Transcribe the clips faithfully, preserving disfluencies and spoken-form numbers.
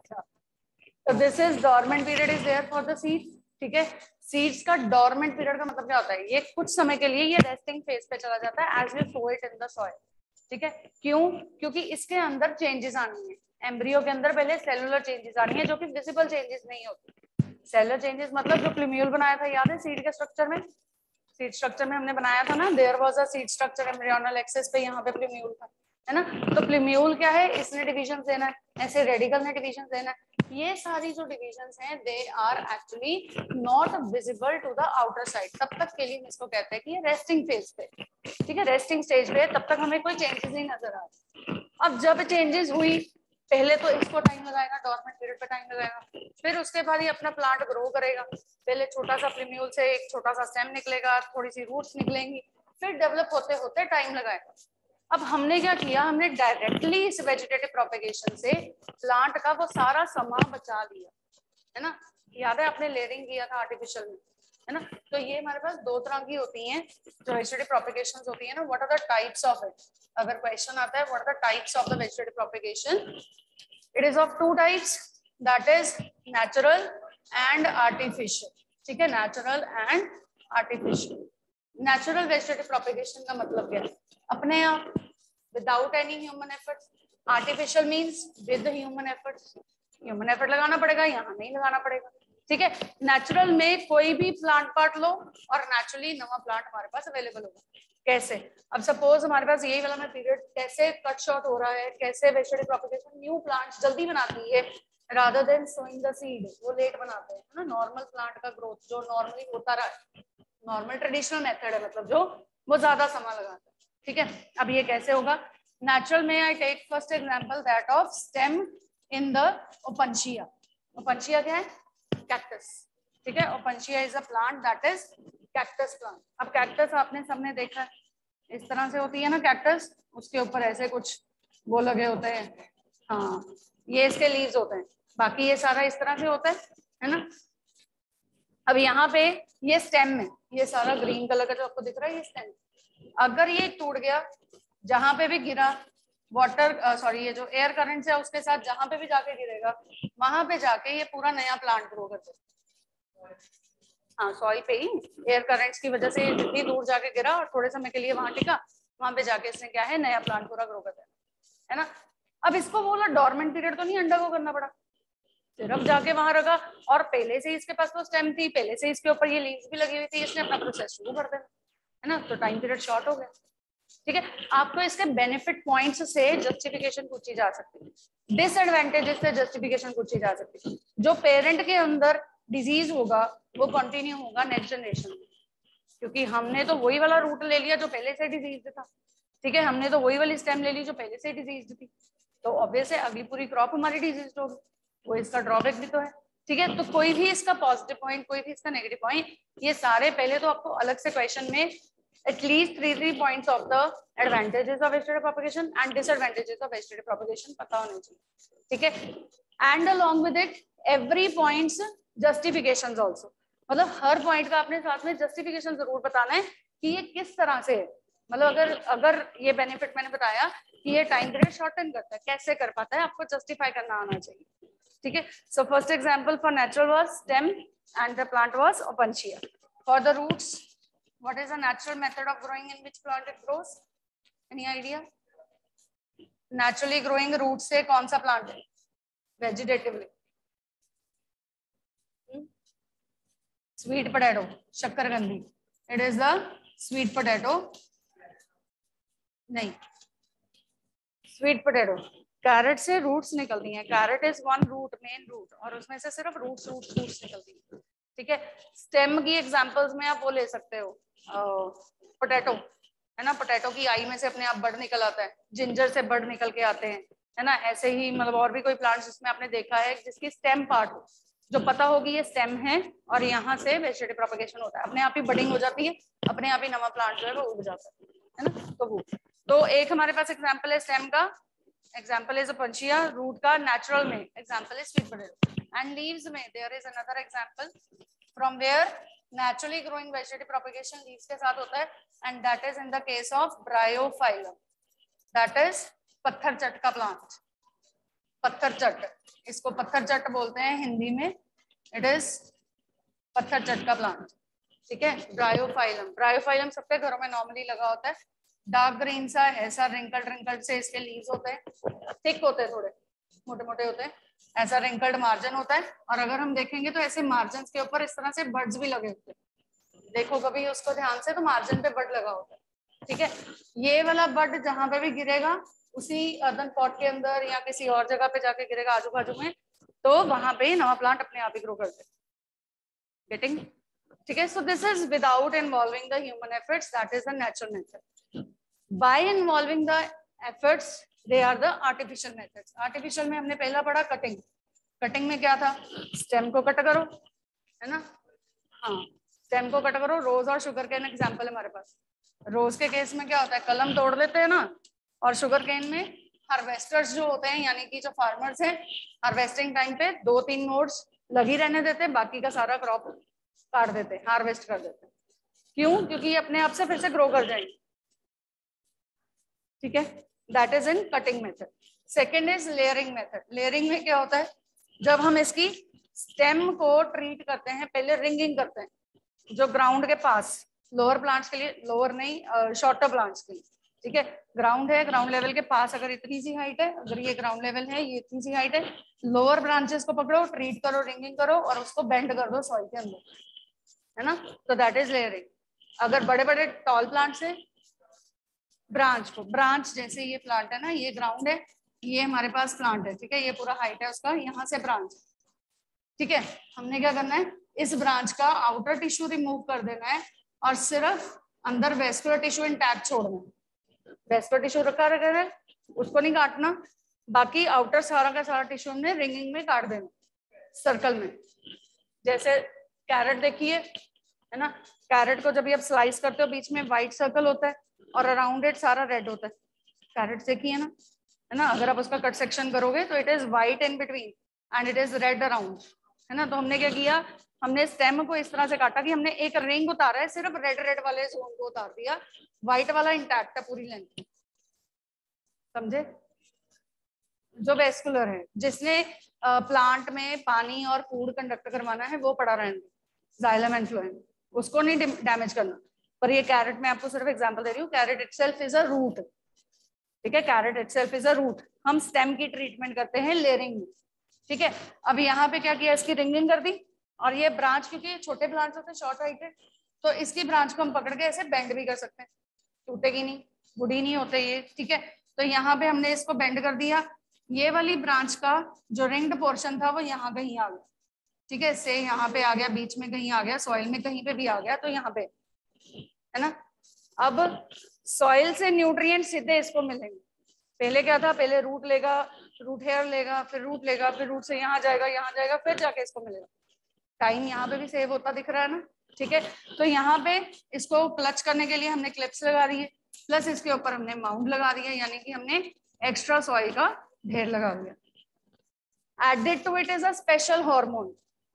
अच्छा, तो this is dormant period is there for the seeds, ठीक है। सीड्स का डोरमेंट पीरियड का मतलब क्या होता है, ये कुछ समय के लिए ये रेस्टिंग फेज पे चला जाता है as we sow it in the soil, ठीक है। क्यों? क्योंकि इसके अंदर चेंजेस आनी है, एम्ब्रियो के अंदर पहले सेलुलर चेंजेस आनी है जो कि विजिबल चेंजेस नहीं होती। सेलुलर चेंजेस मतलब जो प्लूम्यूल बनाया था, याद है सीड के स्ट्रक्चर में, सीड स्ट्रक्चर में हमने बनाया था ना, there was a seed structure embryonal axis पे, यहाँ पे प्लूम्यूल था, है ना। तो प्लूम्यूल क्या है, इसने डिविजन देना है, ऐसे रेडिकल ने डिविजन देना है। ये सारी जो डिविजन्स हैं they are actually not visible to the outer side, तब तक के लिए हम इसको कहते हैं कि ये रेस्टिंग फेज पे, ठीक है, रेस्टिंग स्टेज पे, तब तक हमें कोई चेंजेस नहीं नजर आ रहे। अब जब चेंजेस हुई, पहले तो इसको टाइम लगाएगा, डोरमेंट पीरियड पे टाइम लगाएगा, फिर उसके बाद ये अपना प्लांट ग्रो करेगा। पहले छोटा सा प्लूम्यूल से एक छोटा सा स्टेम निकलेगा, थोड़ी सी रूट्स निकलेंगी, फिर डेवलप होते होते टाइम लगाएगा। अब हमने क्या किया, हमने डायरेक्टली इस वेजिटेटिव प्रोपेगेशन से प्लांट का वो सारा समा बचा लिया, है ना। याद है आपने लेयरिंग किया था आर्टिफिशियल में, है ना। तो ये हमारे पास दो तरह की होती हैं जो वेजिटेटिव प्रोपेगेशंस होती है ना, what are the types of it. अगर क्वेश्चन आता है what are the types of the vegetative propagation, it is of two types, that is natural and artificial, ठीक है, natural and artificial. Natural vegetative propagation का मतलब क्या है, अपने आप, without any human efforts. Artificial means with human efforts, human effort लगाना पड़ेगा, यहाँ नहीं लगाना पड़ेगा, ठीक है। नेचुरल में कोई भी प्लांट पार्ट लो और नेचुरली नवा प्लांट हमारे पास अवेलेबल होगा। कैसे? अब सपोज हमारे पास यही वाला में पीरियड कैसे कट शॉर्ट हो रहा है, कैसे वेजिटेटिव प्रोपेगेशन न्यू प्लांट्स जल्दी बनाती है rather than sowing the seed, वो लेट बनाते हैं ना। नॉर्मल प्लांट का ग्रोथ जो नॉर्मली होता रहा है, नॉर्मल ट्रेडिशनल मेथड है, मतलब जो वो ज्यादा समय लगाता है, ठीक है। अब ये कैसे होगा, नेचुरल में I take first example that of stem in the Opuntia. Opuntia क्या है? कैक्टस, ठीक है। Opuntia is a plant that is cactus plant. अब कैक्टस आपने सबने देखा है, इस तरह से होती है ना कैक्टस, उसके ऊपर ऐसे कुछ वो लगे होते हैं, हाँ ये इसके लीव्स होते हैं, बाकी ये सारा इस तरह से होता है, है ना। अब यहाँ पे ये स्टेम में ये सारा ग्रीन कलर का जो आपको दिख रहा है ये स्टेम, अगर ये टूट गया, जहां पे भी गिरा वाटर सॉरी ये जो एयर करंट है उसके साथ जहां पे भी जाके गिरेगा, वहां पे जाके ये पूरा नया प्लांट ग्रो कर देगा। हाँ सॉइल पे ही एयर करंट्स की वजह से जितनी दूर जाके गिरा और थोड़े समय के लिए वहां टिका, वहां पे जाके इसने क्या है नया प्लांट पूरा ग्रो कर देना, है ना। अब इसको बोला डोरमेंट पीरियड तो नहीं अंडरगो करना पड़ा, सिर्फ जाके वहां रखा, और पहले से इसके पास तो स्टेम थी, पहले से इसके ऊपर ये लीव्स भी लगी हुई थी, इसने अपना प्रोसेस शुरू कर देना, है ना। तो टाइम पीरियड शॉर्ट हो गया, ठीक है। आपको इसके बेनिफिट पॉइंट्स से जस्टिफिकेशन पूछी जा सकती है, डिसएडवांटेजेस से जस्टिफिकेशन पूछी जा सकती है। जो पेरेंट के अंदर डिजीज होगा वो कंटिन्यू होगा नेक्स्ट जनरेशन में, क्योंकि हमने तो वही वाला रूट ले लिया जो पहले से डिजीज था, ठीक है। हमने तो वही वाली स्टेम ले ली जो पहले से डिजीज थी, तो ऑब्वियस है अगली पूरी क्रॉप हमारी डिजीज होगी, वो इसका ड्रॉबैक भी तो है, ठीक है। तो कोई भी इसका पॉजिटिव पॉइंट, कोई भी इसका नेगेटिव पॉइंट, ये सारे पहले तो आपको अलग से क्वेश्चन में at least three three points of the advantages of vegetative propagation and disadvantages of vegetative propagation पता होने चाहिए, ठीक है। And along with it every points justifications also, मतलब हर पॉइंट का आपने साथ में जस्टिफिकेशन जरूर बताना है कि ये किस तरह से है। मतलब अगर अगर ये बेनिफिट मैंने बताया कि ये टाइम पीरियड शॉर्टन करता है, कैसे कर पाता है, आपको जस्टिफाई करना आना चाहिए, ठीक है। So first example for natural was stem and the plant was Opuntia. For the roots, what is the natural method of growing in which plant it grows, any idea? Naturally growing root से कौन सा plant है vegetatively? Sweet potato, शक्करकंदी, it is the sweet potato, नहीं sweet potato. Carrot से roots निकलती हैं, carrot is one root, main root, और उसमें से सिर्फ रूट्स रूट्स रूट्स निकलती हैं, ठीक है। स्टेम की एग्जांपल्स में आप वो ले सकते हो, पोटैटो, है ना, पोटैटो की आई में से अपने आप बड निकल आता है, जिंजर से बड निकल के आते हैं, है ना। ऐसे ही मतलब और भी कोई प्लांट्स जिसमें आपने देखा है जिसकी स्टेम पार्ट हो, जो पता होगी ये स्टेम है और यहाँ से वेजिटेटिव प्रोपेगेशन होता है, अपने आप ही बडिंग हो जाती है, अपने आप ही नवा प्लांट जो है वो उग जाता है, है ना। तो वो तो एक हमारे पास एग्जाम्पल है स्टेम का, एग्जाम्पल इज पंचिया, रूट का नेचुरल में example is sweet potato, and leaves में there is another example from where naturally growing vegetative propagation leaves के साथ होता है, and that is in the case of Bryophyllum, that is पत्थर चट का प्लांट, पत्थर चट, इसको पत्थर चट बोलते हैं हिंदी में, इट इज पत्थर चट का प्लांट, ठीक है। ब्रायोफाइलम, ब्रायोफाइलम सबके घरों में नॉर्मली लगा होता है, डार्क ग्रीन सा है, ऐसा रिंकल्ड रिंकल्ड से इसके लीव्स होते हैं, थिक होते हैं, थोड़े मोटे मोटे होते हैं, ऐसा रिंकल्ड मार्जिन होता है। और अगर हम देखेंगे तो ऐसे मार्जिन के ऊपर इस तरह से बर्ड्स भी लगे होते हैं, देखो कभी उसको ध्यान से, तो मार्जिन पे बर्ड लगा होता है, ठीक है। ये वाला बर्ड जहां पे भी गिरेगा उसी अर्दन पॉट के अंदर या किसी और जगह पे जाके गिरेगा आजू बाजू में, तो वहां पे नवा प्लांट अपने आप ही ग्रो करते हैं, गेटिंग, ठीक है। So this is without involving the human efforts, that is the natural method. By involving the efforts they are the artificial methods. Artificial में हमने पहला पढ़ा कटिंग, कटिंग में क्या था, स्टेम को कट करो, है ना, हाँ स्टेम को कट करो। रोज और शुगर केन एग्जाम्पल है हमारे पास। रोज के केस में क्या होता है, कलम तोड़ लेते हैं ना, और शुगर केन में हार्वेस्टर्स जो होते हैं, यानी कि जो फार्मर्स हैं, हार्वेस्टिंग टाइम पे दो तीन नोड्स लगी रहने देते हैं, बाकी का सारा क्रॉप काट देते हैं, हार्वेस्ट कर देते हैं। क्यों? क्योंकि ये अपने आप से फिर से ग्रो कर जाएंगे, ठीक है। That is in cutting method. Second is layering method. Layering में क्या होता है, जब हम इसकी स्टेम को ट्रीट करते हैं, पहले रिंगिंग करते हैं, जो ग्राउंड के पास, लोअर प्लांट्स के लिए, लोअर नहीं शॉर्टर प्लांट्स के लिए, ठीक है। ग्राउंड है, ग्राउंड लेवल के पास अगर इतनी सी हाइट है, अगर ये ग्राउंड लेवल है, ये इतनी सी हाइट है, लोअर ब्रांचेस को पकड़ो, ट्रीट करो, रिंगिंग करो और उसको बेंड कर दो सॉइल के अंदर, है ना, तो दैट इज लेयरिंग। अगर बड़े बड़े टॉल प्लांट्स है, ब्रांच को, ब्रांच जैसे ये प्लांट है ना, ये ग्राउंड है, ये हमारे पास प्लांट है, ठीक है, ये पूरा हाइट है उसका, यहाँ से ब्रांच, ठीक है। हमने क्या करना है, इस ब्रांच का आउटर टिश्यू रिमूव कर देना है और सिर्फ अंदर वेस्कुलर टिश्यू इंटैक्ट छोड़ना है। वेस्कुलर टिश्यू रखा रखा है, उसको नहीं काटना, बाकी आउटर सारा का सारा टिश्यू हमने रिंगिंग में काट देना, सर्कल में। जैसे कैरेट देखिए, है ना, कैरेट को जब आप स्लाइस करते हो, बीच में व्हाइट सर्कल होता है और अराउंड इट सारा रेड होता है, कैरेट देखिए ना, है ना। अगर आप उसका कट सेक्शन करोगे तो it is white in between and it is red around, है ना। तो हमने क्या किया, हमने स्टेम को इस तरह से काटा कि हमने एक रिंग उतारा है, सिर्फ रेड रेड वाले जोन को उतार दिया, व्हाइट वाला इंटैक्ट है पूरी लेंथ, समझे। जो वेस्कुलर है, जिसने प्लांट में पानी और फूड कंडक्ट करवाना है, वो पड़ा रहने, जाइलम एंड फ्लोएम, उसको नहीं डैमेज करना। पर ये कैरेट में आपको सिर्फ एग्जांपल दे रही हूँ, carrot itself is a root, ठीक है, carrot itself is a root. हम स्टेम की ट्रीटमेंट करते हैं लेयरिंग में, ठीक है। अब यहाँ पे क्या किया, इसकी रिंगिंग कर दी, और ये ब्रांच, क्योंकि छोटे प्लांट्स होते हैं, शॉर्ट हाइट है, तो इसकी ब्रांच को हम पकड़ के ऐसे बेंड भी कर सकते हैं, टूटेगी नहीं, बुढ़ी नहीं होते ये, ठीक है। तो यहाँ पे हमने इसको बेंड कर दिया, ये वाली ब्रांच का जो रिंग्ड पोर्शन था वो यहाँ कहीं आ गया, ठीक है, से यहाँ पे आ गया, बीच में कहीं आ गया, सॉइल में कहीं पे भी आ गया, तो यहाँ पे, है ना। अब सॉइल से न्यूट्रिएंट सीधे इसको मिलेंगे। पहले क्या था, पहले रूट लेगा, रूट हेयर लेगा, फिर रूट लेगा, फिर रूट से यहाँ जाएगा, यहाँ जाएगा, फिर जाके इसको मिलेगा। टाइम यहाँ पे भी सेव होता दिख रहा है ना, ठीक है। तो यहाँ पे इसको क्लच करने के लिए हमने क्लिप्स लगा दी है, प्लस इसके ऊपर हमने माउंट लगा दिया, यानी कि हमने एक्स्ट्रा सॉइल का ढेर लगा दिया। Added to it is a special hormone,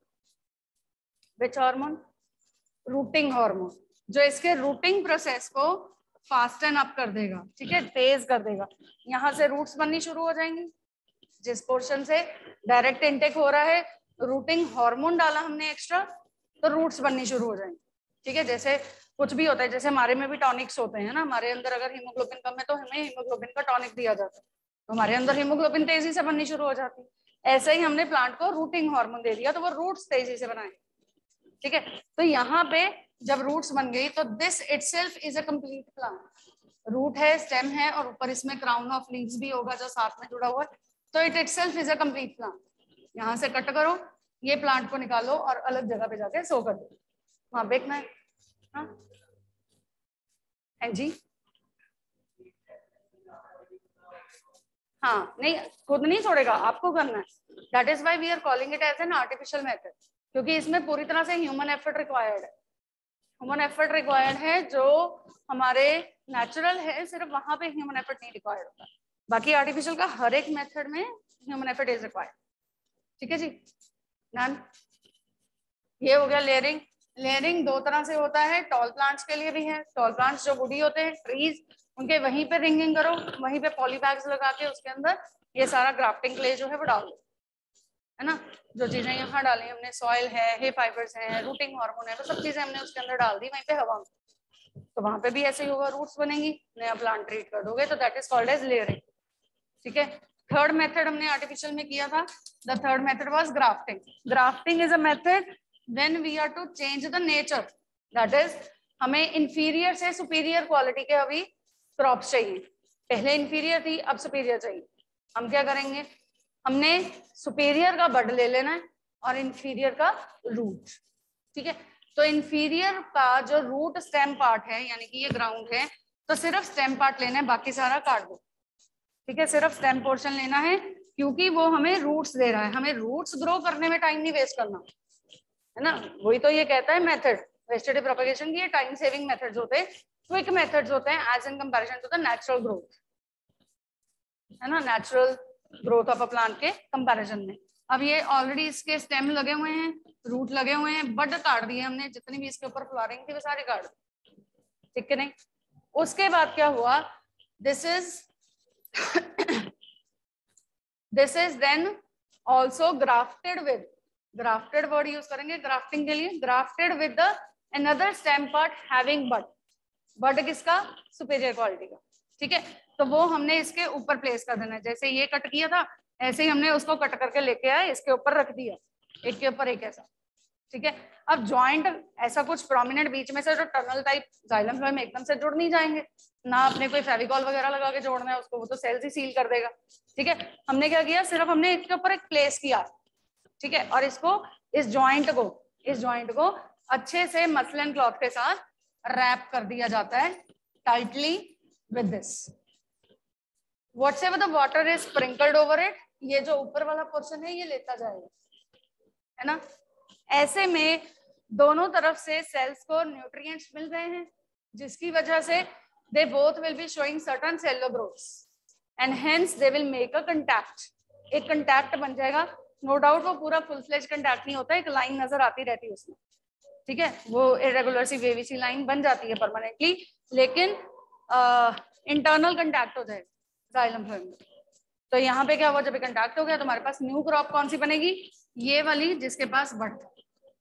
which hormone, rooting hormone, जो इसके रूटिंग प्रोसेस को फास्टन अप कर देगा, ठीक है, तेज कर देगा। यहाँ से रूट्स बननी शुरू हो जाएंगी, जिस पोर्शन से डायरेक्ट इनटेक हो रहा है, रूटिंग हार्मोन डाला हमने एक्स्ट्रा, तो रूट्स बननी शुरू हो जाएंगी, ठीक है। जैसे कुछ भी होता है, जैसे हमारे में भी टॉनिक्स होते हैं ना, हमारे अंदर अगर हीमोग्लोबिन कम है तो हमें हीमोग्लोबिन का टॉनिक दिया जाता है, तो हमारे अंदर हीमोग्लोबिन तेजी से बननी शुरू हो जाती है। ऐसे ही हमने प्लांट को रूटिंग हार्मोन दे दिया, तो वो रूट्स तेजी से बनाएंगे, ठीक है। तो यहाँ पे जब रूट्स बन गई, तो this itself is a complete plant. Root है, स्टेम है, और ऊपर इसमें क्राउन ऑफ लीव्स भी होगा जो साथ में जुड़ा हुआ है, तो it itself is a complete plant. यहाँ से कट करो, ये प्लांट को निकालो और अलग जगह पे जाके सो कर दो, वहां देखना है, हाँ जी, हाँ नहीं, खुद नहीं छोड़ेगा, आपको करना है। That is why we are calling it as an artificial method, क्योंकि इसमें पूरी तरह से ह्यूमन एफर्ट रिक्वायर्ड है। ह्यूमन एफर्ट रिक्वायर्ड है, जो हमारे नेचुरल है, सिर्फ वहां पे ह्यूमन एफर्ट नहीं रिक्वायर्ड होता, बाकी आर्टिफिशियल का हर एक मेथड में ह्यूमन एफर्ट इज रिक्वायर्ड, ठीक है जी। डन, ये हो गया लेयरिंग। लेयरिंग दो तरह से होता है, टॉल प्लांट्स के लिए भी है, टॉल प्लांट्स जो बूढ़ी होते हैं, ट्रीज, उनके वहीं पे रिंगिंग करो, वहीं पे पॉलीबैग्स लगा के उसके अंदर ये सारा ग्राफ्टिंग क्ले जो है वो डाल दो, है ना। जो चीजें यहाँ डाली हमने, सॉइल है, हे फाइबर्स है, रूटिंग हार्मोन है, वो सब चीजें हमने उसके अंदर डाल दी वहीं पे हवा में, तो वहां पे भी ऐसे ही होगा, रूट्स बनेंगी, नया प्लांट ट्रीट कर दोगे, तो that is called as layering, ठीक है। थर्ड मेथड हमने आर्टिफिशियल में किया था, the third method was grafting. Grafting is a method when we are to change the nature, that is हमें इंफीरियर से सुपीरियर क्वालिटी के अभी क्रॉप्स चाहिए, पहले इंफीरियर थी अब सुपीरियर चाहिए। हम क्या करेंगे, हमने सुपीरियर का बड ले लेना है और इंफीरियर का रूट, ठीक है। तो इंफीरियर का जो रूट स्टेम पार्ट है, यानी कि ये ग्राउंड है, तो सिर्फ स्टेम पार्ट लेना है, बाकी सारा काट दो, ठीक है। सिर्फ स्टेम पोर्शन लेना है, क्योंकि वो हमें रूट्स दे रहा है, हमें रूट्स ग्रो करने में टाइम नहीं वेस्ट करना, है ना। वही तो ये कहता है मेथड वेजिटेटिव प्रोपेगेशन की, ये टाइम सेविंग मेथड्स होते हैं, क्विक मेथड्स होते हैं as in comparison to the natural growth, है ना, natural growth of a plant के कंपैरिजन में। अब ये ऑलरेडी इसके स्टेम लगे हुए हैं, रूट लगे हुए हैं, बड काट दिए हमने, जितनी भी इसके ऊपर फ्लावरिंग थी वो सारी काट दी, ठीक है नहीं। उसके बाद क्या हुआ, this is this is then also grafted with, grafted word use करेंगे ग्राफ्टिंग के लिए, grafted with the another stem part having bud, bud किसका, सुपीरियर क्वालिटी का, ठीक है। तो वो हमने इसके ऊपर प्लेस कर देना है, जैसे ये कट किया था ऐसे ही हमने उसको कट करके लेके आए, इसके ऊपर रख दिया, एक के ऊपर एक ऐसा, ठीक है। अब जॉइंट ऐसा कुछ प्रोमिनेंट बीच में से जो टनल टाइप जाइलम फ्लोएम एकदम से जुड़ नहीं जाएंगे ना, अपने कोई फेविकॉल वगैरह लगा के जोड़ना है उसको, वो तो सेल्स ही सील कर देगा, ठीक है। हमने क्या किया, सिर्फ हमने इसके ऊपर एक प्लेस किया, ठीक है, और इसको इस जॉइंट को इस जॉइंट को अच्छे से मसलिन क्लॉथ के साथ रैप कर दिया जाता है tightly with this, whatever the water is sprinkled over it, ये जो ऊपर वाला पोर्शन है ये लेता जाएगा, है ना। ऐसे में दोनों तरफ से सेल्स को न्यूट्रिएंट्स मिल रहे हैं, जिसकी वजह से they both will be showing certain cellular growths and hence they will make a contact, एक कंटैक्ट बन जाएगा। नो डाउट वो पूरा फुल फ्लेज कंटैक्ट नहीं होता, एक लाइन नजर आती रहती है उसमें, ठीक है, वो इरेगुलर सी वेवी सी लाइन बन जाती है परमानेंटली, लेकिन इंटरनल कंटैक्ट हो जाएगा जाइलम फ्लोएम में। तो यहाँ पे क्या हुआ, जब कंटैक्ट हो गया तो हमारे पास न्यू क्रॉप कौन सी बनेगी, ये वाली जिसके पास बड था,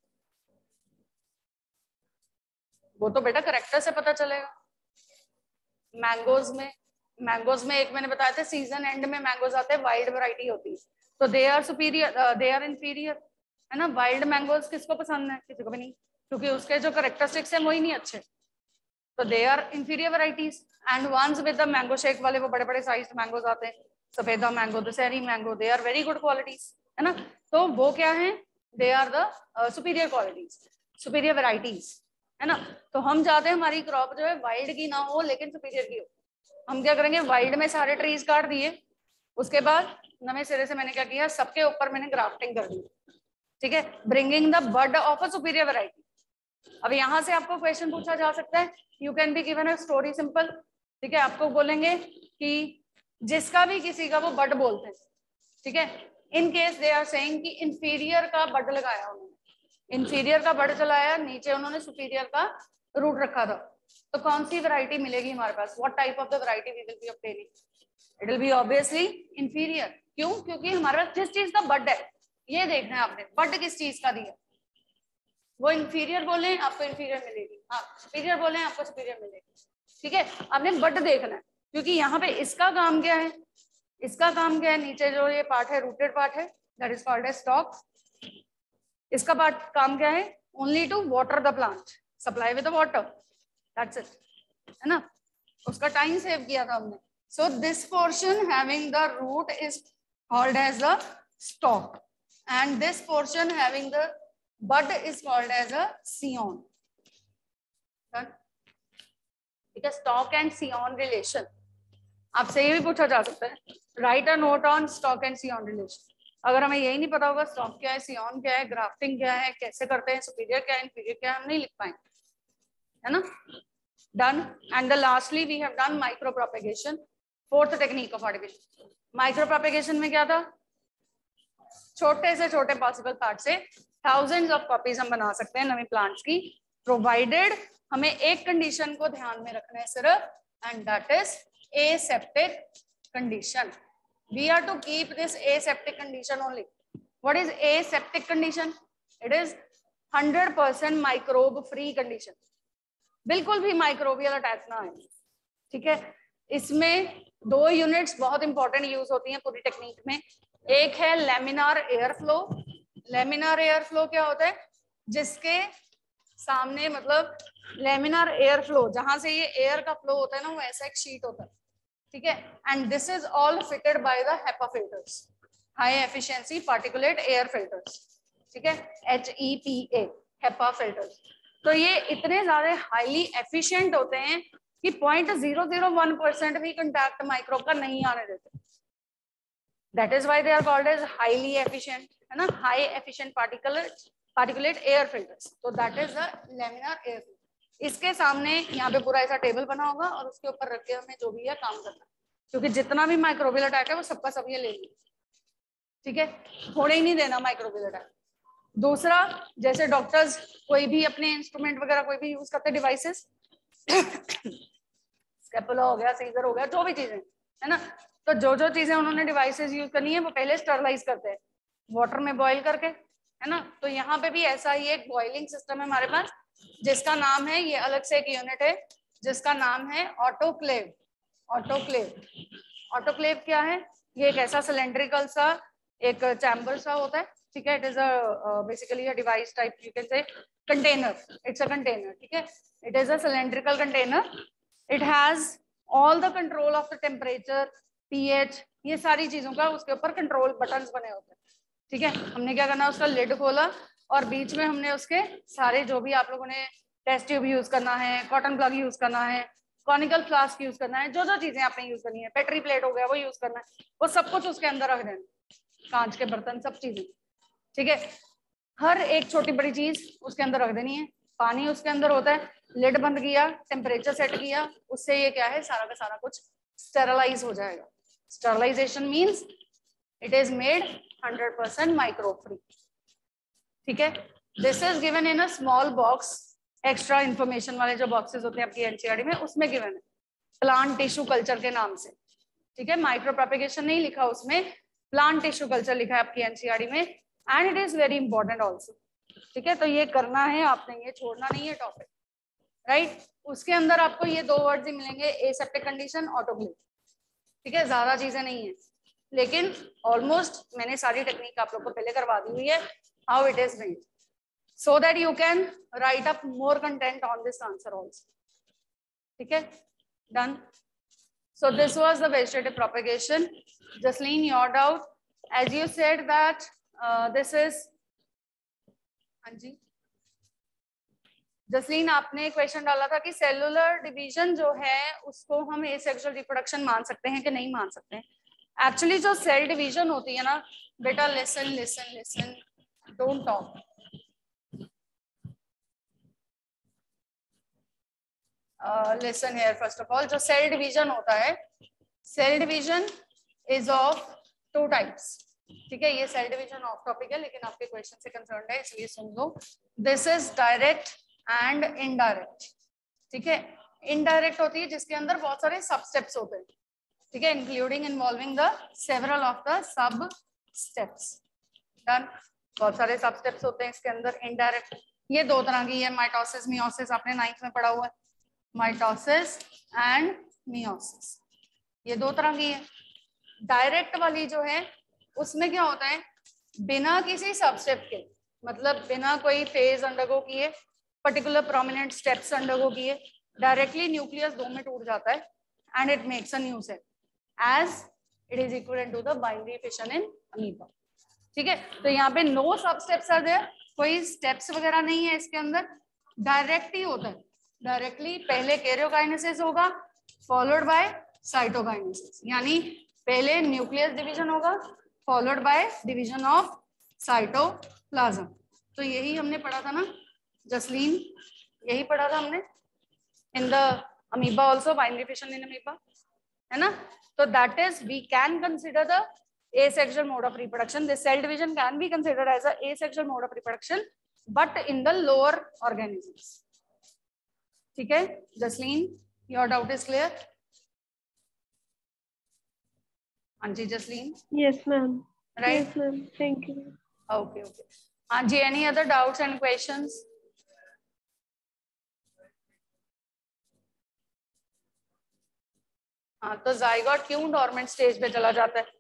वो तो बेटा करेक्टर से पता चलेगा। मैंगोज में मैंगोज में एक मैंने बताया था सीजन एंड में मैंगोज आते हैं, वाइल्ड वैरायटी होती है, तो they are superior, they are inferior, है ना। वाइल्ड मैंगोज किसको पसंद है, किसी को भी नहीं, क्योंकि उसके जो करेक्टरिस्टिक्स है वही नहीं अच्छे, तो they are inferior varieties. And once with the mango shake वाले वो बड़े बड़े साइज्ड मैंगोज आते हैं, Safeda mango, Dasheri mango, they are very good qualities, है ना। तो वो क्या है, they are the superior qualities, superior varieties, है ना। तो हम चाहते हैं हमारी क्रॉप जो है वाइल्ड की ना हो लेकिन सुपीरियर की हो। हम क्या करेंगे, वाइल्ड में सारे ट्रीज काट दिए, उसके बाद नवे सिरे से मैंने क्या किया, सबके ऊपर मैंने ग्राफ्टिंग कर दी, ठीक है, bringing the bud of a superior variety. अब यहाँ से आपको क्वेश्चन पूछा जा सकता है, you can be given a story simple, ठीक है, आपको बोलेंगे कि जिसका भी किसी का वो बड बोलते हैं, ठीक है, in case they are saying कि इंफीरियर का बड लगाया उन्होंने, इंफीरियर का बड चलाया, नीचे उन्होंने सुपीरियर का रूट रखा था, तो कौन सी वैरायटी मिलेगी हमारे पास, what type of the variety we will be obtaining, it will be obviously inferior. क्यों, क्योंकि हमारे पास जिस चीज का बड है, ये देखना है आपने बड किस चीज का दिया, वो इंफीरियर बोले आपको इंफीरियर मिलेगी, हाँ सुपीरियर बोले आपको सुपीरियर मिलेगी, ठीक है। आपने बड देखना है, क्योंकि यहाँ पे इसका काम क्या है, इसका काम क्या है, नीचे जो ये पार्ट है रूटेड पार्ट है, that is called as stock, इसका पार्ट काम क्या है, only to water the plant, supply with the water, that's it, है ना। उसका टाइम सेव किया था हमने। So this portion having the root is called as the stock and this portion having the bud is called as a scion, ठीक है। Stock and scion relation आपसे ये भी पूछा जा सकता है, write a note on stock and scion relation. अगर हमें यही नहीं पता होगा स्टॉक क्या है, सियॉन क्या है, ग्राफ्टिंग क्या है, कैसे करते हैं, सुपीरियर क्या है, इंफीरियर क्या है, हम नहीं लिख पाएंगे, है ना। Done. And the lastly we have done micro propagation, fourth technique of artificial micro propagation में क्या था, छोटे से छोटे पॉसिबल पार्ट से थाउजेंड्स ऑफ कॉपीज हम बना सकते हैं नए प्लांट्स की, प्रोवाइडेड हमें एक कंडीशन को ध्यान में रखना है सिर्फ, and that is aseptic condition. We are to keep this aseptic condition only. What is aseptic condition? It is one hundred percent microbe free condition. बिल्कुल भी माइक्रोबियल अटैक ना आए, ठीक है। इसमें दो यूनिट्स बहुत इंपॉर्टेंट यूज होती हैं पूरी टेक्निक में। एक है laminar air flow. Laminar air flow क्या होता है? जिसके सामने मतलब लेमिनार एयर फ्लो, जहां से ये एयर का फ्लो होता है ना, वो ऐसा एक शीट होता है, ठीक है। And this is all fitted by the HEPA filters, high efficiency particulate air filters, ठीक है, H E P A, HEPA filters. तो ये इतने ज्यादा हाईली एफिशिएंट होते हैं कि point zero zero one percent भी कंटैक्ट माइक्रोब का नहीं आने देते। That is why they are called as highly efficient, है ना, high efficient particulate particulate air filters. तो that is the laminar air filter. इसके सामने यहाँ पे पूरा ऐसा टेबल बना होगा और उसके ऊपर रख के हमें जो भी है काम करना है, क्योंकि जितना भी माइक्रोबियल अटैक है वो सबका सब ये ले लिया, ठीक है, थोड़े ही नहीं देना माइक्रोबियल अटैक। दूसरा, जैसे डॉक्टर्स कोई भी अपने इंस्ट्रूमेंट वगैरह कोई भी यूज करते डिवाइसेस, स्केपुला हो गया, सीजर हो गया, जो भी चीजें, है ना, तो जो जो चीजें उन्होंने डिवाइसेस यूज करनी है वो पहले स्टरलाइज करते हैं वाटर में बॉईल करके, है ना। तो यहाँ पे भी ऐसा ही एक बॉइलिंग सिस्टम है हमारे पास, जिसका नाम है, ये अलग से एक यूनिट है जिसका नाम है ऑटोक्लेव। ऑटोक्लेव ऑटोक्लेव क्या है? ये एक ऐसा सिलेंड्रिकल सा एक चैम्बर सा होता है, ठीक है। It is a basically a device type, you can say container, it's a container, ठीक है। It is a cylindrical container. It has all the control of the temperature, pH, ये सारी चीजों का उसके ऊपर कंट्रोल बटन्स बने होते हैं, ठीक है। हमने क्या करना, उसका लिड खोला और बीच में हमने उसके सारे जो भी आप लोगों ने टेस्ट ट्यूब यूज करना है, कॉटन प्लग यूज करना है, कॉनिकल फ्लास्क यूज करना है, जो जो चीजें आपने यूज करनी है, पेट्री प्लेट हो गया वो यूज करना है, वो सब कुछ उसके अंदर रख देना, कांच के बर्तन, सब चीजें, ठीक है। हर एक छोटी बड़ी चीज उसके अंदर रख देनी है। पानी उसके अंदर होता है, लिड बंद किया, टेम्परेचर सेट किया, उससे ये क्या है, सारा का सारा कुछ स्टेरलाइज हो जाएगा। Sterilisation means it is made hundred percent microbe free, ठीक है। This is given in a small box, extra information वाले जो बॉक्सेस होते हैं आपकी एनसीईआरटी में, उसमें गिवन है प्लांट टिश्यू कल्चर के नाम से, ठीक है। माइक्रो प्रोपेगेशन नहीं लिखा उसमें, प्लांट टिश्यू कल्चर लिखा है आपकी एनसीईआरटी में, and it is very important also, ठीक है। तो ये करना है आपने, ये छोड़ना नहीं है टॉपिक, राइट। उसके अंदर आपको ये दो वर्ड्स ही मिलेंगे, एसेप्टिक कंडीशन, ऑटोक्लेव, ठीक है। ज्यादा चीजें नहीं है, लेकिन ऑलमोस्ट मैंने सारी टेक्निक आप लोग को पहले करवा दी हुई है, how it is made, so that you can write up more content on this answer also, ठीक है, done. So this was the vegetative propagation. Jasleen, your doubt, as you said that uh, this is, हाँ जी जसलीन, आपने question डाला था कि cellular division जो है उसको हम एसेक्सुअल रिप्रोडक्शन मान सकते हैं कि नहीं मान सकते हैं। एक्चुअली जो सेल डिवीजन होती है ना बेटा, listen listen listen, don't talk, listen here first of all. जो सेल डिवीजन होता है, cell division is of two types, ठीक है। ये सेल डिवीजन ऑफ टॉपिक है लेकिन आपके क्वेश्चन से कंसर्न है इसलिए सुन लो। This is direct and indirect, ठीक है। इनडायरेक्ट होती है जिसके अंदर बहुत सारे सब स्टेप्स होते हैं, ठीक है, including involving the several of the sub steps, done. बहुत सारे सब स्टेप्स होते हैं इसके अंदर। इनडायरेक्ट ये दो तरह की है, माइटोसिस मियोसिस, आपने नाइन्थ में पढ़ा हुआ है, माइटोसिस एंड मियोसिस, ये दो तरह की है। डायरेक्ट वाली जो है उसमें क्या होता है, बिना किसी सब स्टेप के, मतलब बिना कोई फेज अंडरगो किए, पर्टिकुलर प्रोमिनेंट स्टेप्स अंडरगो किए, डायरेक्टली न्यूक्लियस दो में टूट जाता है and it makes a new cell as it is equivalent to the binary fission in amoeba, ठीक है। तो यहाँ पे no sub steps are there, कोई स्टेप्स वगैरह नहीं है इसके अंदर, डायरेक्ट ही होता है। डायरेक्टली पहले कैरियोकाइनेसिस होगा फॉलोड बाय साइटोकाइनेसिस, यानी पहले न्यूक्लियस डिवीजन होगा followed by division of cytoplasm. तो यही हमने पढ़ा था ना जसलीन, यही पढ़ा था हमने in the amoeba also, binary fission in amoeba, है ना। तो that is we can consider the asexual mode of reproduction. This cell division can be considered as a asexual mode of reproduction but in the lower organisms, ठीक है Jasleen, your doubt is clear. हाँ जी Jasleen. Yes ma'am. Right, yes ma'am, thank you. Okay okay. हाँ जी, any other doubts and questions? हाँ, तो zygote क्यों dormant stage पे चला जाता है?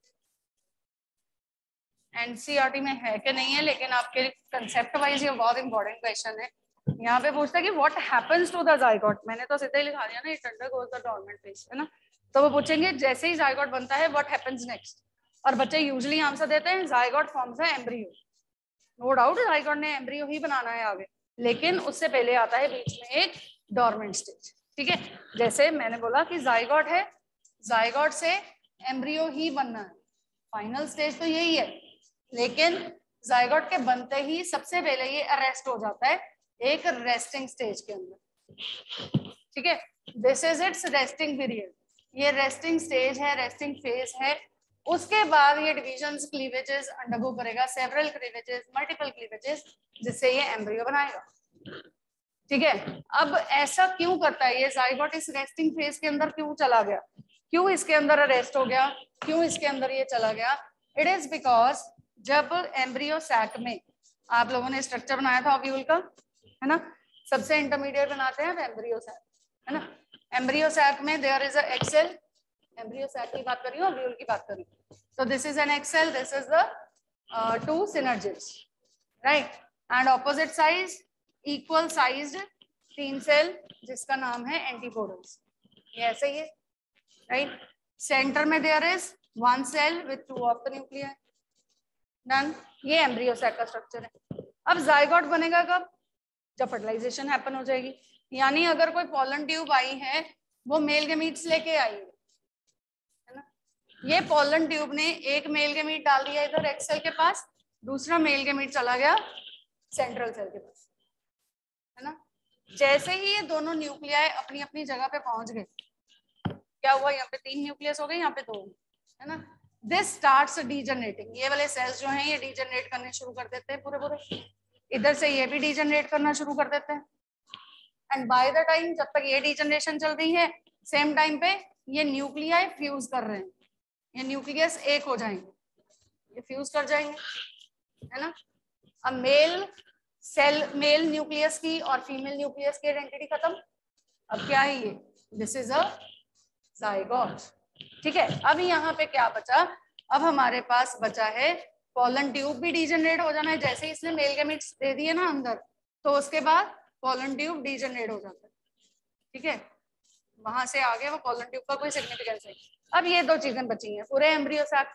एनसीईआरटी में है कि नहीं है, लेकिन आपके कंसेप्ट वाइज ये बहुत इंपॉर्टेंट क्वेश्चन है। यहाँ पे पूछता है कि what happens to the zygote. मैंने तो सीधे ही लिखा दिया ना, it undergoes the dormant phase, है ना। तो वो पूछेंगे जैसे ही जाइगोट बनता है व्हाट हैपेंस नेक्स्ट, और बच्चे यूजुअली आंसर देते हैं zygote forms a embryo. No doubt zygote ने एम्ब्रियो ही बनाना है आगे, लेकिन उससे पहले आता है बीच में एक डोरमेंट स्टेज। ठीक है, जैसे मैंने बोला कि जाइगोट है, जाइगोट से एम्ब्रियो ही बनना है, फाइनल स्टेज तो यही है, लेकिन जाइगोट के बनते ही सबसे पहले ये अरेस्ट हो जाता है एक रेस्टिंग स्टेज के अंदर। ठीक है, this is its resting period, ये रेस्टिंग स्टेज है, रेस्टिंग फेज है। उसके बाद ये डिविजन्स, क्लीवेजेस अंडरगो करेगा, सेवरल क्लीवेजेस, मल्टीपल क्लीवेजेस, जिससे ये एम्ब्रियो बनाएगा। ठीक है, अब ऐसा क्यों करता है ये जाइगोट, इस रेस्टिंग फेज के अंदर क्यों चला गया, क्यों इसके अंदर अरेस्ट हो गया, क्यों इसके अंदर ये चला गया? इट इज बिकॉज जब एम्ब्रियो सैक में आप लोगों ने स्ट्रक्चर बनाया था ओव्यूल का, है ना, सबसे इंटरमीडिएट बनाते हैं एम्ब्रियो सैक, है ना। एम्ब्रियो सैक में there is a egg cell, embryo sac की बात कर रही हूँ, ओव्यूल की बात कर रही हूँ। So this is an X cell, this is the uh, two synergids, right? And opposite size, equal sized तीन सेल जिसका नाम है एंटीपोडल्स, ये ऐसे ही है, right? सेंटर में there is one cell with two of the nuclei, done. ये एम्ब्रियो सैक का स्ट्रक्चर है। अब जाइगोट बनेगा कब? जब फर्टिलाइजेशन हैपन हो जाएगी, यानी अगर कोई पोलन ट्यूब आई है, वो मेल गैमीट्स लेके आई है, ये पोलन ट्यूब ने एक मेल गैमीट डाल दिया इधर एक्स सेल के पास, दूसरा मेल गैमीट चला गया सेंट्रल सेल के पास, है ना। जैसे ही ये दोनों न्यूक्लियाई अपनी अपनी जगह पे पहुंच गए, क्या हुआ, यहाँ पे तीन न्यूक्लियस हो गए, यहाँ पे दो, है ना। दिस स्टार्ट्स डीजनरेटिंग, ये वाले सेल्स जो हैं ये डीजनरेट करने शुरू कर देते हैं पूरे पूरे, इधर से ये भी डीजनरेट करना शुरू कर देते हैं। एंड बाय द टाइम जब तक ये डीजनरेशन चल रही है, सेम टाइम पे ये न्यूक्लियाई फ्यूज कर रहे हैं, ये न्यूक्लियस एक हो जाएंगे, ये फ्यूज कर जाएंगे, है ना। अब मेल सेल, मेल न्यूक्लियस की और फीमेल न्यूक्लियस की आइडेंटिटी खत्म। अब क्या है ये, दिस इज अ जाइगोट। ठीक है, अब यहाँ पे क्या बचा, अब हमारे पास बचा है पोलन ट्यूब भी डीजनरेट हो जाना है, जैसे ही इसने मेल गैमेट्स दे दिए ना अंदर, तो उसके बाद पोलन ट्यूब डीजनरेट हो जाता है। ठीक है, वहां से आगे वो पोलन ट्यूब का कोई सिग्निफिकेंस नहीं। अब ये दो चीजें बची हैं पूरे एम्ब्रियो सैक,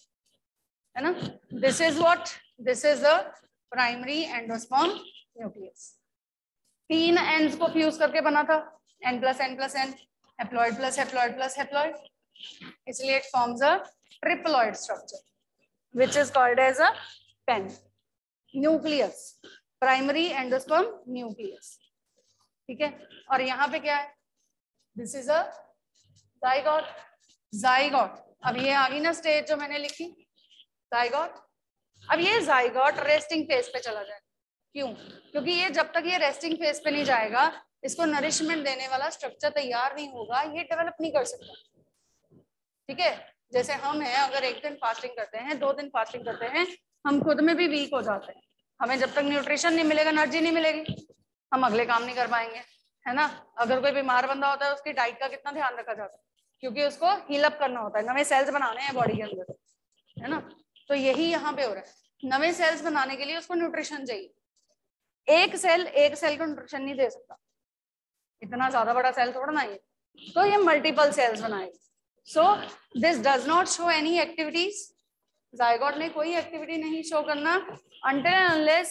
है ना। This is what, this is the primary endosperm nucleus, तीन एंड्स को फ्यूज करके बना था, N plus N plus N, haploid plus haploid plus haploid, इसलिए it forms a triploid structure which is called as a PEN nucleus, primary endosperm nucleus. ठीक है, और यहाँ पे क्या है, this is a zygote, zygote. अब ये आ गई ना स्टेज जो मैंने लिखी, जाइगोट। अब ये जाइगोट रेस्टिंग फेज पे चला जाएगा, क्यों? क्योंकि ये जब तक ये रेस्टिंग फेज पे नहीं जाएगा, इसको नरिशमेंट देने वाला स्ट्रक्चर तैयार नहीं होगा, ये डेवलप नहीं कर सकता। ठीक है, जैसे हम हैं, अगर एक दिन फास्टिंग करते हैं, दो दिन फास्टिंग करते हैं, हम खुद में भी वीक हो जाते हैं, हमें जब तक न्यूट्रिशन नहीं मिलेगा, एनर्जी नहीं मिलेगी, हम अगले काम नहीं कर पाएंगे, है ना। अगर कोई बीमार बंदा होता है, उसकी डाइट का कितना ध्यान रखा जाता है, क्योंकि उसको हील अप करना होता है, नए सेल्स बनाने हैं बॉडी के अंदर, है ना। तो यही यहाँ पे हो रहा है, नए सेल्स बनाने के लिए उसको न्यूट्रिशन चाहिए, एक सेल एक सेल को न्यूट्रिशन नहीं दे सकता, इतना ज्यादा बड़ा सेल थोड़ा ना ये, तो ये मल्टीपल सेल्स बनाएगा। So this does not show any activities, zygote ने कोई एक्टिविटी नहीं शो करना until and unless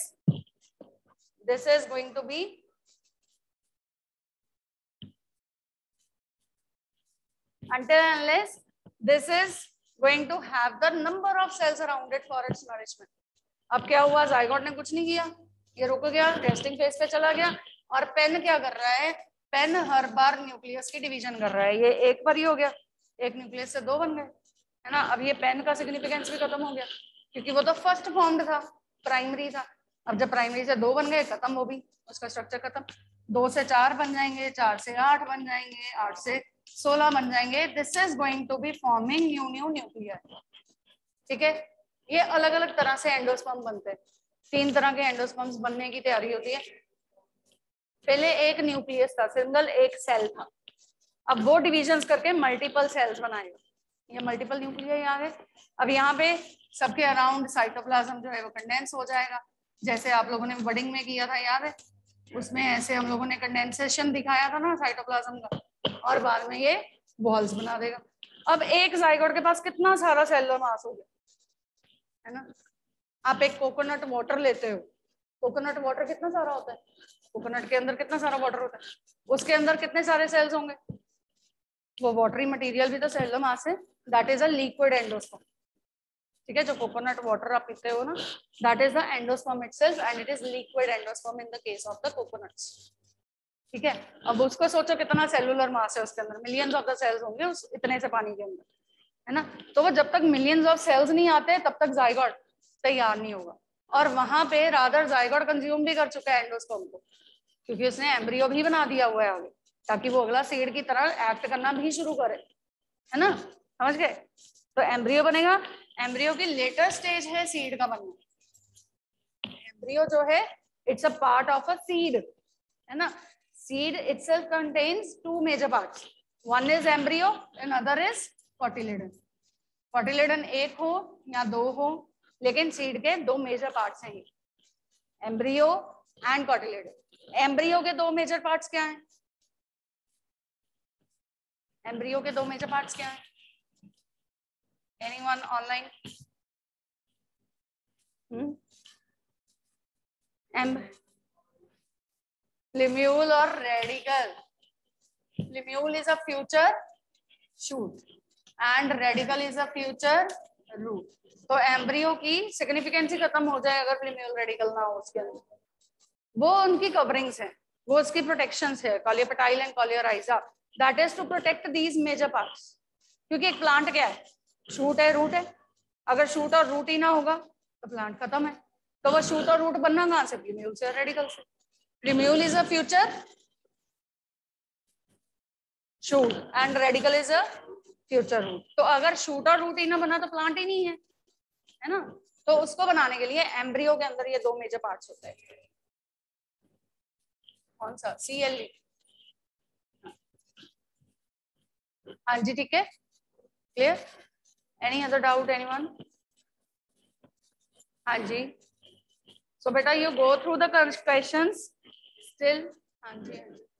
this is going to be until and unless this is going to have the number of cells around it for its nourishment. अब क्या हुआ, zygote ने कुछ नहीं किया, ये रुक गया, रेस्टिंग फेज पे चला गया, और पेन क्या कर रहा है, पेन हर बार न्यूक्लियस की डिवीजन कर रहा है, ये एक बार ही हो गया, एक न्यूक्लियस से दो बन गए, है ना। अब ये पेन का सिग्निफिकेंस भी खत्म हो गया, क्योंकि वो तो फर्स्ट फॉर्म्ड था, प्राइमरी था। अब जब प्राइमरी से दो बन गए, खत्म, वो भी उसका स्ट्रक्चर खत्म। दो से चार बन जाएंगे, चार से आठ बन जाएंगे, आठ से सोलह बन जाएंगे। This is going to be forming new new nuclear. ठीक है, ये अलग अलग तरह से एंडोस्पर्म बनते हैं। तीन तरह के एंडोस्पर्म्स बनने की तैयारी होती है। पहले एक न्यूक्लियस था, सिंगल एक सेल था। अब वो डिविजन्स करके मल्टीपल सेल्स बनाएगा, ये मल्टीपल न्यूक्लियर आ गए। अब यहाँ पे सबके अराउंड साइटोप्लाज्म जो है वो कंडेंस हो जाएगा, जैसे आप लोगों ने बडिंग में किया था, याद है? उसमें ऐसे हम लोगों ने कंडेंसेशन दिखाया था ना साइटोप्लाज्म का, और बाद में ये बॉल्स बना देगा। अब एक जाइगोट के पास कितना सारा सेलुलर मास हो गया, है ना? आप एक कोकोनट वाटर लेते हो, कोकोनट वाटर कितना सारा होता है, कोकोनट के अंदर कितना सारा वाटर होता है, उसके अंदर कितने सारे सेल्स होंगे, वो वाटरी मटेरियल भी तो सेलुलर मास है, that is a liquid endosperm. ठीक है, जो कोकोनट वाटर आप पीते हो ना, that is the endosperm itself and it is liquid endosperm in the case of the coconuts. ठीक है, अब उसको सोचो कितना सेलुलर मास है उसके अंदर, मिलियंस ऑफ द सेल्स होंगे उस इतने से पानी के अंदर, है ना? तो वो जब तक मिलियंस ऑफ सेल्स नहीं आते तब तक जाइगोट तैयार नहीं होगा। और वहां पे रादर जाइगोट कंज्यूम भी कर चुका है एंडोस्पर्म को, क्योंकि उसने एम्ब्रियो भी बना दिया हुआ है आगे, ताकि वो अगला सीड की तरह एक्ट करना भी शुरू करे, है ना? समझ गए? तो एम्ब्रियो बनेगा। एम्ब्रियो की लेटर स्टेज है सीड का बनना। एम्ब्रियो जो है it's a part of a seed, है ना? Seed itself contains two major parts, one is embryo and other is cotyledon. Cotyledon एक हो या दो हो, लेकिन सीड के दो मेजर पार्ट्स हैं, एम्ब्रियो एंड कोटिलेडन। एम्ब्रियो के दो मेजर पार्ट्स क्या हैं? एम्ब्रियो के दो मेजर पार्ट्स क्या हैं? Anyone online? लिम्यूल और radicle. Plumule is a future shoot and radicle is a future root. तो एम्ब्रियो की सिग्निफिकेंस ही खत्म हो जाए अगर लिम्यूल रेडिकल ना हो उसके अंदर। वो उनकी कवरिंग्स है, वो उसकी प्रोटेक्शंस है, coleoptile and coleorhiza, that is to protect these major parts. क्योंकि एक प्लांट क्या है, शूट है, रूट है। अगर शूट और रूट ही ना होगा तो प्लांट खत्म है। तो वो शूट और रूट बनना कहां से? लिम्यूल से, रेडिकल से। Plumule is a future shoot and radicle is a future root. तो अगर शूट और रूट ही ना बना तो प्लांट ही नहीं है, है ना? तो उसको बनाने के लिए एम्ब्रियो के अंदर ये दो मेजर पार्ट्स होते हैं। कौन सा? C L E. हाँ जी, ठीक है, clear? Any other doubt anyone? हाँ जी, सो बेटा you go through the questions still. हाँ जी,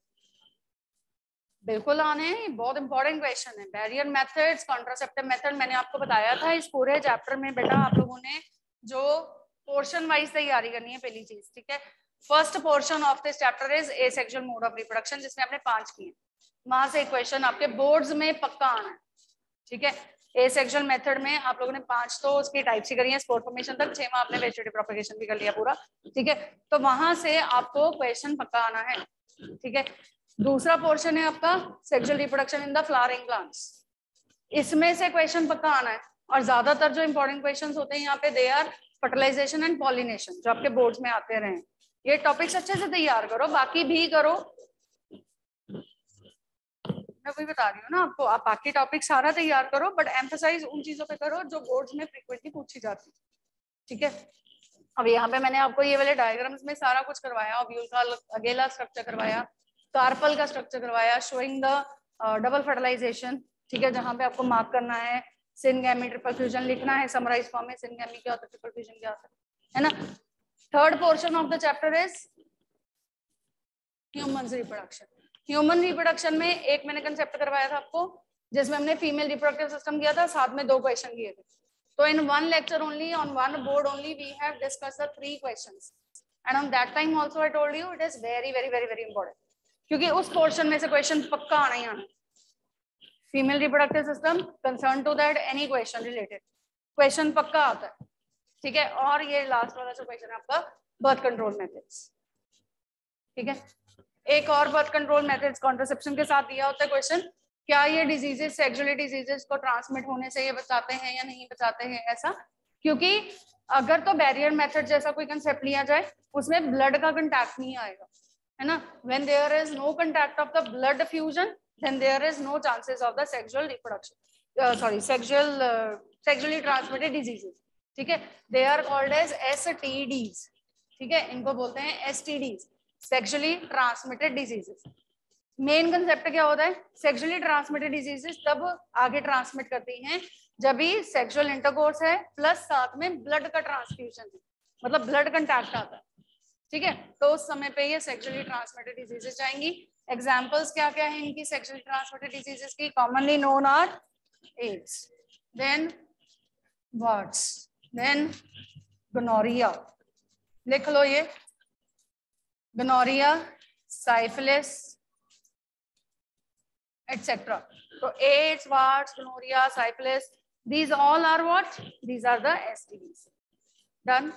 बिल्कुल आने हैं, बहुत इंपॉर्टेंट क्वेश्चन है। बैरियर मेथड्स, कॉन्ट्रासेप्टिव मेथड, मैंने आपको बताया था इस पूरे चैप्टर में बेटा आप लोगों ने जो पोर्शन वाइज तैयारी करनी है। पहली चीज, ठीक है, first portion of this chapter is asexual mode of reproduction, जिसमें आपने पांच किए। वहां से एक क्वेश्चन आपके बोर्ड्स में पक्का आना है। ठीक है, एसेक्सुअल मेथड में आप लोगों ने पांच तो उसकी टाइप्स ही करी है, स्पोर फॉर्मेशन तक, छह आपने वेजिटेटिव प्रोपेगेशन भी कर लिया पूरा। ठीक है, तो वहां से आपको क्वेश्चन पक्का आना है। ठीक है, दूसरा पोर्शन है आपका sexual reproduction in the flowering plants, इसमें से क्वेश्चन पक्का आना है। और ज्यादातर जो इंपॉर्टेंट क्वेश्चंस होते हैं यहाँ पे they are fertilisation and pollination, जो आपके बोर्ड्स में आते रहे। ये टॉपिक्स अच्छे से तैयार करो, बाकी भी करो, मैं वही बता रही हूँ ना आपको, आप बाकी टॉपिक सारा तैयार करो, बट एम्फसाइज उन चीजों पे करो जो बोर्ड्स में फ्रीक्वेंटली पूछी जाती। ठीक है, अब यहाँ पे मैंने आपको ये वाले डायग्राम्स में सारा कुछ करवाया, ओव्यूल का अकेला स्ट्रक्चर करवाया, कार्पल का स्ट्रक्चर करवाया, शोइंग द डबल फर्टिलाइजेशन। ठीक है, जहाँ पे आपको मार्क करना है सिनगैमी ट्रिपल फ्यूजन लिखना है, समराइज फॉर्म में सिनगैमी क्या होता है, ट्रिपल फ्यूजन क्या होता है, है ना? Third portion of the chapter is human reproduction. Human reproduction में एक मैंने कंसेप्ट करवाया था आपको, जिसमें हमने फीमेल रिप्रोडक्टिव सिस्टम किया था, साथ में दो क्वेश्चन किए थे। So in one lecture only, on one board only, we have discussed the three questions, and on that time also I told you it is very very very very important, क्योंकि उस portion में से question पक्का आना ही आना। Female reproductive system concern to that any question related question पक्का आता है। ठीक है, और ये लास्ट वाला जो क्वेश्चन है आपका बर्थ कंट्रोल मेथड्स। ठीक है, एक और बर्थ कंट्रोल मेथड्स कॉन्ट्रासेप्शन के साथ दिया होता है क्वेश्चन, क्या ये डिजीजेस सेक्सुअली डिजीजेस को ट्रांसमिट होने से ये बचाते हैं या नहीं बचाते हैं, ऐसा। क्योंकि अगर तो बैरियर मेथड जैसा कोई कंसेप्ट लिया जाए उसमें ब्लड का कंटैक्ट नहीं आएगा, है ना? When there is no contact of the blood fusion then there is no chances of the sexual reproduction. Uh, sorry, sexual uh, sexually transmitted diseases. ठीक है, they are called as S T Ds. ठीक है, इनको बोलते हैं S T Ds, sexually transmitted diseases. Main concept क्या होता है? सेक्सुअली ट्रांसमिटेड डिजीजेस तब आगे ट्रांसमिट करती हैं जब भी सेक्सुअल इंटरकोर्स है प्लस साथ में ब्लड का ट्रांसफ्यूजन है, मतलब ब्लड कंटैक्ट आता है. ठीक है, तो उस समय पे ये सेक्सुअली ट्रांसमिटेड डिजीजेस जाएंगी. एग्जांपल्स क्या क्या है इनकी सेक्सुअली ट्रांसमिटेड डिजीजेस की? Commonly known are AIDS, then warts, then gonorrhoea. लिख लो ये, gonorrhoea, syphilis, etc. So AIDS, warts, gonorrhea, syphilis, these all are what? These are the S T Ds. Done?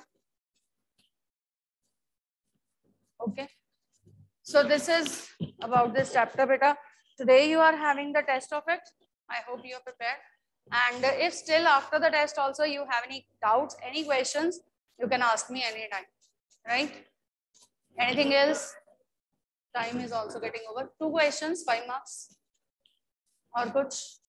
Okay. So this is about this chapter, beta. Today you are having the test of it. I hope you are prepared. And if still after the test also you have any doubts, any questions, you can ask me anytime. Right? Anything else? Time is also getting over. Two questions, five marks. और कुछ?